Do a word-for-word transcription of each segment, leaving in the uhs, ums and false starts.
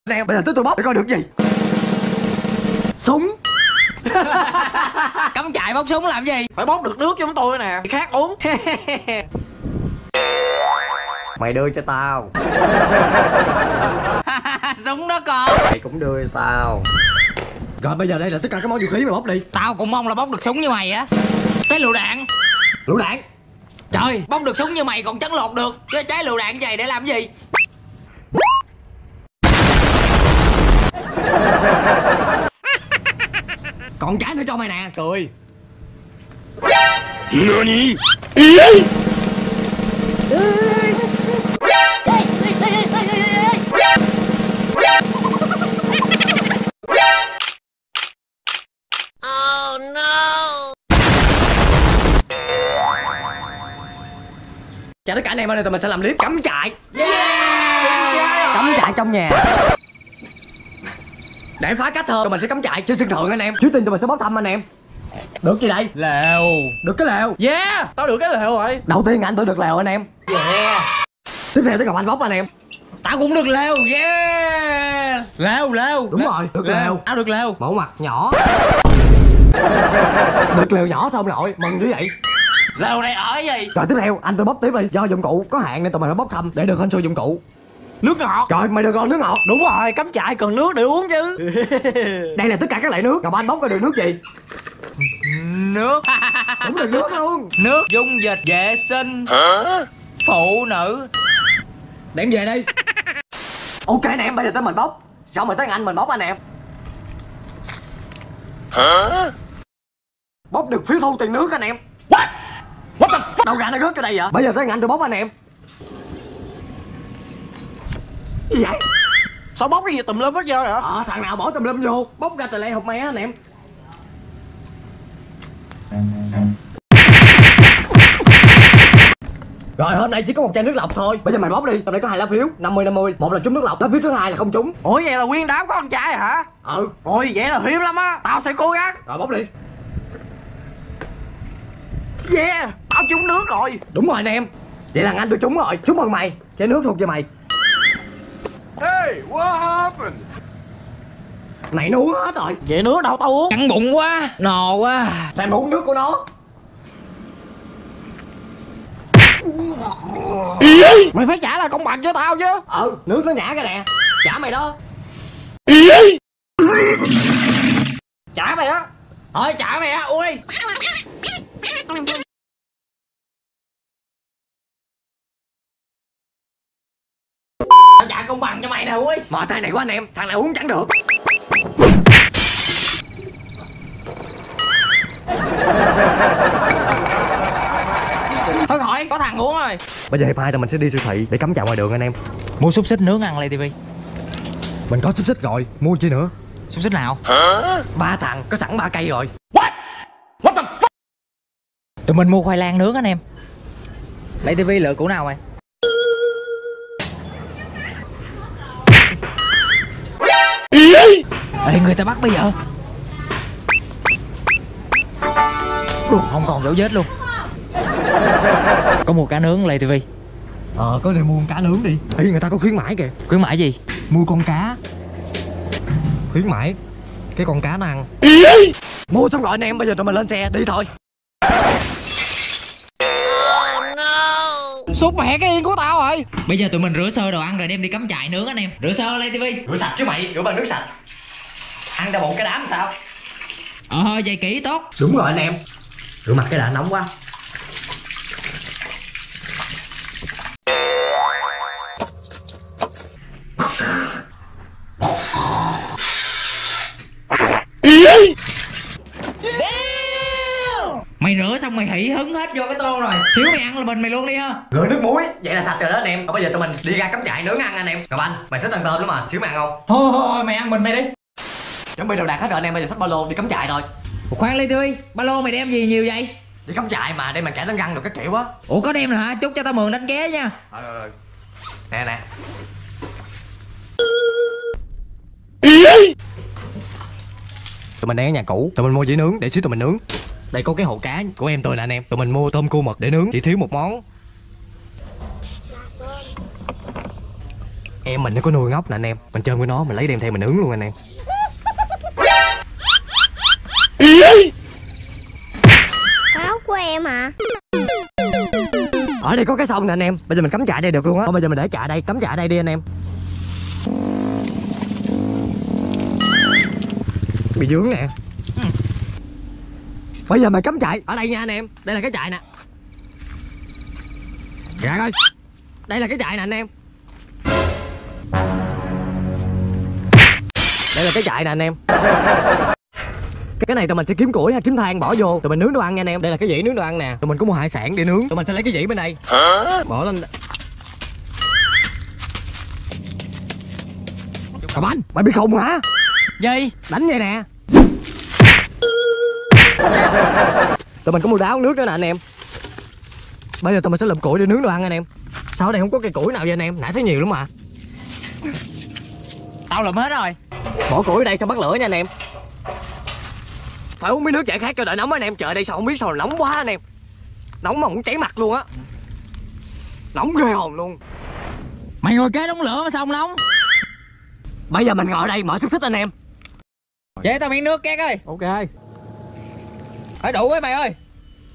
Nè, bây giờ tới tôi bóc để coi được gì. Súng. Cắm trại bóc súng làm gì? Phải bóc được nước cho chúng tôi nè, khác uống. Mày đưa cho tao. Súng đó con. Mày cũng đưa cho tao. Rồi bây giờ đây là tất cả các món vũ khí mày bóc đi. Tao cũng mong là bóc được súng như mày á. Trái lựu đạn. Lựu đạn. Trời, bóc được súng như mày còn chấn lột được. Cái trái lựu đạn vậy để làm gì? Còn cái nữa cho mày nè, cười. Nani? Oh no! Chào tất cả anh em, hôm nay tụi mình sẽ làm clip cắm trại. Yeah! Cắm trại trong nhà. Để phá cách hơn, tụi mình sẽ cắm trại trên sân thượng anh em. Trước tiên tụi mình sẽ bóc thăm anh em. Được gì đây? Lèo. Được cái lèo. Yeah, tao được cái lèo rồi. Đầu tiên anh tôi được lèo anh em. Yeah. Tiếp theo tới Ngọc Anh bóc anh em. Tao cũng được lèo. Yeah. Lèo, lèo. Đúng rồi, được lèo. Tao được lèo. Mẫu mặt nhỏ. Được lèo nhỏ thôi ông nội, mừng dữ vậy. Lèo này ở cái gì? Rồi tiếp theo anh tôi bóc tiếp đi. Do dụng cụ có hạn nên tụi mình phải bóc thăm để được hên xui dụng cụ. Nước ngọt. Rồi mày được rồi, nước ngọt. Đúng rồi, cắm trại cần nước để uống chứ. Đây là tất cả các loại nước. Ngọc Anh bóc coi được nước gì? Nước. Cũng được nước luôn. Nước dung dịch vệ sinh. Hả? Phụ nữ. Đem về đi. Ok anh em, bây giờ tới mình bóc. Xong rồi tới anh mình bóc anh em. Hả? Bóc được phiếu thu tiền nước anh em. What? What the fuck? Đâu ra nó rớt cho đây vậy? Bây giờ tới anh tôi bóc anh em. Gì vậy? Sao bóc cái gì tùm lum hết trơn vậy? Ờ, thằng nào bỏ tùm lum vô. Bóc ra tờ lê hộp mé anh em. Rồi hôm nay chỉ có một chai nước lọc thôi. Bây giờ mày bóc đi. Trong đây có hai lá phiếu, năm mươi năm mươi. Một là trúng nước lọc, lá phiếu thứ hai là không trúng. Ủa vậy là nguyên đám có con trai hả? Ừ. Ôi vậy là hiếm lắm á. Tao sẽ cố gắng. Rồi bóc đi. Yeah, tao trúng nước rồi. Đúng rồi anh em. Vậy là anh tôi trúng rồi. Chúc mừng mày. Chai nước thuộc về mày. Hey, what happened? Này nó uống hết rồi. Vậy nước đâu tao uống. Căng bụng quá. Nò quá. Xem mà uống nước của nó. Mày phải trả lại công bằng cho tao chứ. Ừ, nước nó nhả cái nè. Trả mày đó. Trả mày á. Thôi trả mày á, uống đi. Tao trả công bằng cho mày nè, uống đi. Mà tay này của anh em, thằng này uống chẳng được. Thôi khỏi, có thằng uống rồi. Bây giờ hiệp hai tụi mình sẽ đi siêu thị để cắm trại ngoài đường anh em. Mua xúc xích nướng ăn Lê ti vi. Mình có xúc xích rồi, mua chi nữa? Xúc xích nào? Hả? Ba thằng, có sẵn ba cây rồi. Tụi mình mua khoai lang nướng anh em. Lê ti vi lựa củ nào mày? Ê, người ta bắt bây giờ. Không còn dấu vết luôn. Có mua cá nướng Lê ti vi. Ờ, có thể mua con cá nướng đi. Ê, người ta có khuyến mãi kìa. Khuyến mãi gì? Mua con cá. Khuyến mãi cái con cá nó ăn. Mua xong rồi anh em, bây giờ tụi mình lên xe đi thôi. Oh no! Sút mẹ cái yên của tao rồi. Bây giờ tụi mình rửa sơ đồ ăn rồi đem đi cắm trại nướng anh em. Rửa sơ Lê ti vi. Rửa sạch chứ mày, rửa bằng nước sạch. Ăn ra bụng cái đám sao? Ờ, vậy kỹ tốt. Đúng rồi anh em. Rửa mặt cái đã nóng quá. Mày rửa xong mày hỉ hứng hết vô cái tô rồi. Xíu mày ăn là bình mày luôn đi ha. Rửa nước muối, vậy là sạch rồi đó anh em. Và bây giờ tụi mình đi ra cắm trại nướng ăn anh em. Ngọc Anh, mày thích ăn tôm lắm mà, xíu mày ăn không? Thôi thôi thôi mày ăn bình mày đi. Chuẩn bị đồ đạc hết rồi anh em, bây giờ xách ba lô đi cắm trại thôi. Ủa, khoan Lê ti vi, ba lô mày đem gì nhiều vậy? Đi cắm trại mà, đây mình cải đánh răng được cái kiểu á. Ủa có đem rồi hả? Chúc cho tao mượn đánh ké nha. Rồi rồi rồi. Nè nè. Tụi mình đang ở nhà cũ, tụi mình mua dĩa nướng để xíu tụi mình nướng. Đây có cái hồ cá của em tôi nè anh em. Tụi mình mua tôm cua mực để nướng, chỉ thiếu một món. Em mình nó có nuôi ngốc nè anh em. Mình chơi với nó, mình lấy đem theo mình nướng luôn anh em. Pháo của em hả? Ở đây có cái sông nè anh em. Bây giờ mình cắm trại đây được luôn á. Bây giờ mình để trại đây, cắm trại đây đi anh em. Bị dướng nè. Ừ. Bây giờ mình cắm trại ở đây nha anh em. Đây là cái trại nè. Dạ coi. Đây là cái trại nè anh em. Đây là cái trại nè anh em. Cái này tụi mình sẽ kiếm củi hay kiếm than bỏ vô, tụi mình nướng đồ ăn nha anh em. Đây là cái dĩ nướng đồ ăn nè. Tụi mình có mua hải sản để nướng. Tụi mình sẽ lấy cái dĩ bên đây. Hả? Bỏ lên. Cầm anh, mày bị khùng hả? Gì? Đánh vậy nè. Tụi mình có mua đá uống nước nữa nè anh em. Bây giờ tụi mình sẽ lụm củi để nướng đồ ăn anh em. Sao ở đây không có cây củi nào vậy anh em? Nãy thấy nhiều lắm mà. Tao lụm hết rồi. Bỏ củi ở đây xong bắt lửa nha anh em. Phải uống miếng nước giải khát cho đợi nóng anh em. Trời đây sao không biết sao nóng quá anh em. Nóng mà muốn cháy mặt luôn á. Nóng ghê hồn luôn. Mày ngồi kế đống lửa mà sao không nóng? Bây giờ mình ngồi đây mở xúc xích anh em. Chế tao miếng nước két ơi. Ok. Phải đủ ấy mày ơi.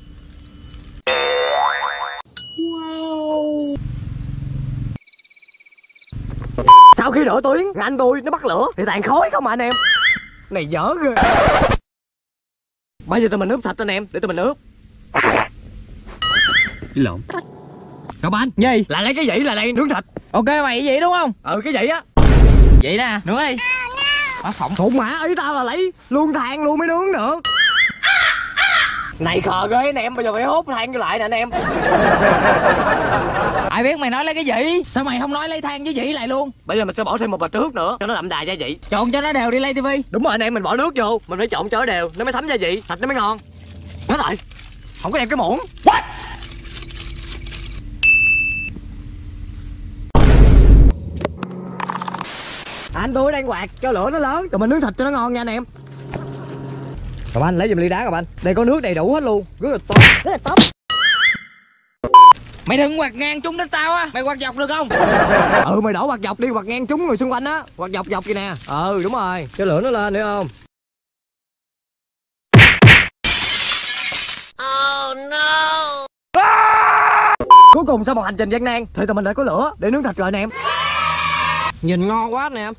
Sau khi đổ tuyến, anh tôi nó bắt lửa thì tàn khói không mà anh em. Này dở ghê. Bây giờ tụi mình ướp thịt anh em, để tụi mình ướp. Chứ lộn. Cậu anh. Gì? Lại lấy cái dĩ là đây nướng thịt. Ok mày cái gì đúng không? Ừ cái dĩ á. Vậy nè, nướng đi. Má phỏng. Khùng mà, ý tao là lấy luôn than luôn mới nướng được. Này khờ ghê anh em, bây giờ phải hốt than vô lại nè anh em. Ai biết mày nói lấy cái gì? Sao mày không nói lấy than với dĩ lại luôn? Bây giờ mình sẽ bỏ thêm một bịch nước nữa cho nó đậm đà gia vị. Trộn cho nó đều đi Lay ti vi. Đúng rồi anh em, mình bỏ nước vô, mình phải trộn cho nó đều, nó mới thấm gia vị, thịt nó mới ngon. Nói rồi, không có đem cái muỗng. What? Anh tôi đang quạt cho lửa nó lớn, tụi mình nướng thịt cho nó ngon nha anh em. Cậu anh lấy giùm ly đá cậu anh. Đây có nước đầy đủ hết luôn, rất là tốt, rất là tốt. Mày đừng quạt ngang chúng đến tao á, mày quạt dọc được không? Ừ mày đổ quạt dọc đi, quạt ngang chúng người xung quanh á, quạt dọc dọc kìa nè. Ừ đúng rồi, cho lửa nó lên nữa không? Oh no. Cuối cùng sau một hành trình gian nan thì tụi mình đã có lửa để nướng thịt rồi anh em. Nhìn ngon quá nè em.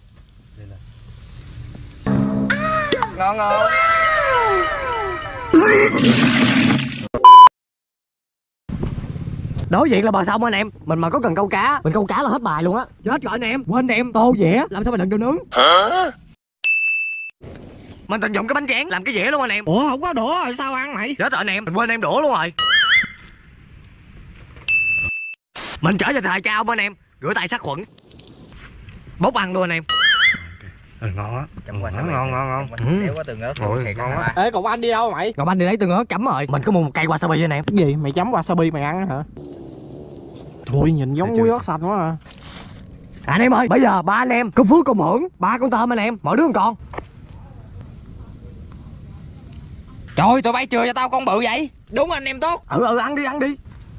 Ngon ngon. Đối diện là bờ sông anh em. Mình mà có cần câu cá, mình câu cá là hết bài luôn á. Chết rồi anh em, quên em tô dẻ, làm sao mà đựng được nướng. Hả? Mình tận dụng cái bánh tráng làm cái dẻ luôn anh em. Ủa không có đũa rồi sao ăn mày? Chết rồi anh em, mình quên em đũa luôn rồi. Mình trở về thời cao anh em, rửa tay sát khuẩn, bốc ăn luôn anh em. Ừ, ngon á. Chấm qua ngon ngon ngon ngon. Kéo qua từng ớt. Ôi, ngon á. Ê cậu anh đi đâu mày? Ngọc Anh đi lấy tương ớt chấm rồi. Mình có mua một cây wasabi anh em. Cái gì? Mày chấm wasabi mày ăn hả? Thôi nhìn giống muối ớt xanh quá à. À, anh em ơi, bây giờ ba anh em cùng phú cùng hưởng ba con tôm anh em, mỗi đứa một con. Trời, tụi bay chừa cho tao con bự vậy. Đúng anh em tốt. Ừ ừ ăn đi ăn đi.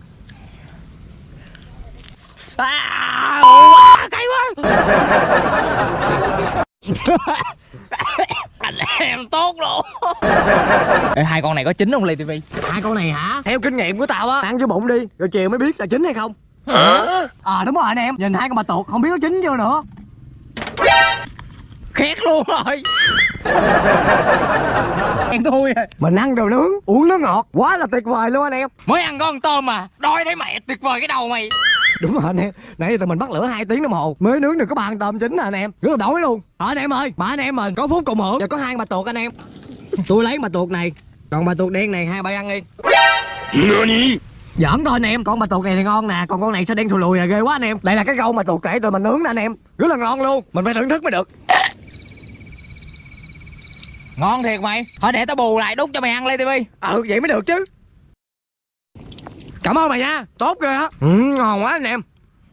À, quá, cay quá. Anh em tốt luôn. Ê, hai con này có chín không Lay ti vi? Hai con này hả? Theo kinh nghiệm của tao á, ăn vô bụng đi, rồi chiều mới biết là chín hay không. Hả? À đúng rồi anh em, nhìn hai con bà tuột không biết có chín chưa nữa. Khét luôn rồi. Em thui rồi. Mình ăn đồ nướng, uống nước ngọt, quá là tuyệt vời luôn anh em. Mới ăn con tôm mà, đói thấy mẹ tuyệt vời cái đầu mày. Đúng rồi anh em, nãy giờ mình bắt lửa hai tiếng đồng hồ mới nướng được có ba con tôm chín nè anh em, rất là đói luôn. Ờ anh em ơi, ba anh em mình có phút cùng hưởng, giờ có hai bà tuột anh em. Tôi lấy bà tuột này, còn bà tuột đen này hai bay ăn đi. Nani? Giỡn thôi anh em, con bà tuột này thì ngon nè, còn con này sao đen thù lùi à, ghê quá anh em. Đây là cái rau mà tuột kể rồi mình nướng nè anh em, rất là ngon luôn, mình phải thưởng thức mới được. Ngon thiệt mày. Thôi để tao bù lại đút cho mày ăn Lay ti vi. Ừ vậy mới được chứ. Cảm ơn mày nha, tốt ghê á. Ừ, ngon quá anh em.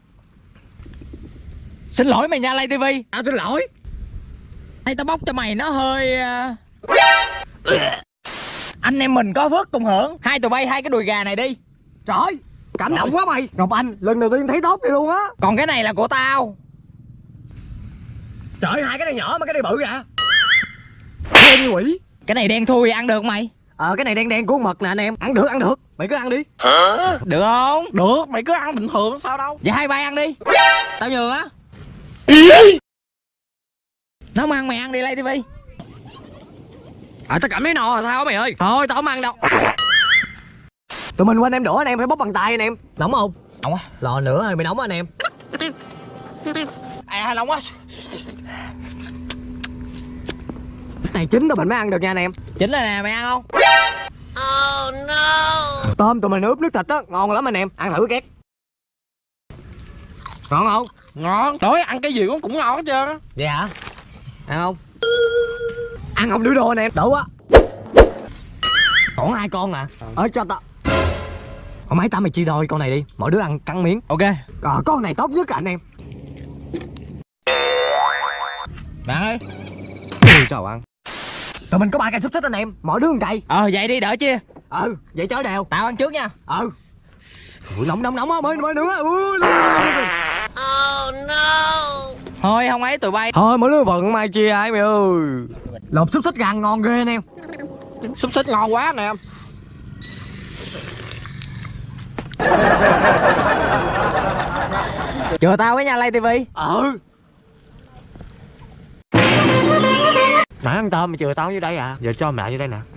Xin lỗi mày nha Lay ti vi. À xin lỗi. Đây tao bóc cho mày nó hơi uh... anh em mình có phước cùng hưởng. Hai tụi bay hai cái đùi gà này đi. Trời ơi, cảm động quá mày. Ngọc Anh lần đầu tiên thấy tốt vậy luôn á. Còn cái này là của tao. Trời ơi, hai cái này nhỏ mà cái này bự kìa. Đen như quỷ. Cái này đen thui ăn được mày? Ờ cái này đen đen cuốn mật nè anh em. Ăn được ăn được. Mày cứ ăn đi. Được không? Được, mày cứ ăn bình thường sao đâu. Vậy hai bay ăn đi. Tao nhường á. Nó không ăn mày ăn đi Lay ti vi. À tao cảm thấy no rồi sao mày ơi. Thôi tao không ăn đâu. Tụi mình quên em đũa anh em phải bóc bằng tay anh em. Nóng không? Nóng quá. Lò nữa hơi bị nóng anh em. À nóng quá. Cái này chín tụi mình mới ăn được nha anh em. Chính là nè mày ăn không? Oh no. Tôm tụi mình ướp nước thịt á, ngon lắm anh em. Ăn thử két. Ngon không? Ngon. Trời ơi, ăn cái gì cũng cũng ngon hết trơn á. Vậy hả? Ăn không? Ăn không đứa đô anh em. Đủ á. Còn hai con à. Ờ cho tao. Hồi mấy tao mày chia đôi con này đi. Mỗi đứa ăn cắn miếng. Ok. Ờ con này tốt nhất à anh em. Bạn ơi. Ui sao ăn. Tụi mình có ba cây xúc xích anh em. Mỗi đứa một cây. Ờ vậy đi đỡ chia. Ừ vậy chớ đều. Tao ăn trước nha. Ừ. Ui nóng nóng nóng á mới mới nữa. Ui. Oh no. Thôi không ấy tụi bay. Thôi mỗi đứa vận mai chia ai mày ơi. Lột xúc xích ra ăn ngon ghê anh em. Xúc xích ngon quá nè em. Chừa tao với nha Lay ti vi. Ừ. Nãy ăn tôm mày chừa tao dưới đây à. Giờ cho mẹ dưới đây nè.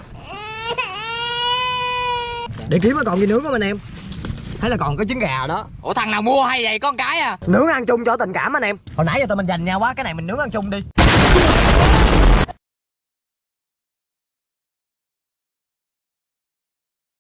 Để kiếm nó còn gì nướng không anh em. Thấy là còn có trứng gà đó. Ủa thằng nào mua hay vậy con cái à? Nướng ăn chung cho tình cảm anh em. Hồi nãy giờ tụi mình giành nhau quá. Cái này mình nướng ăn chung đi.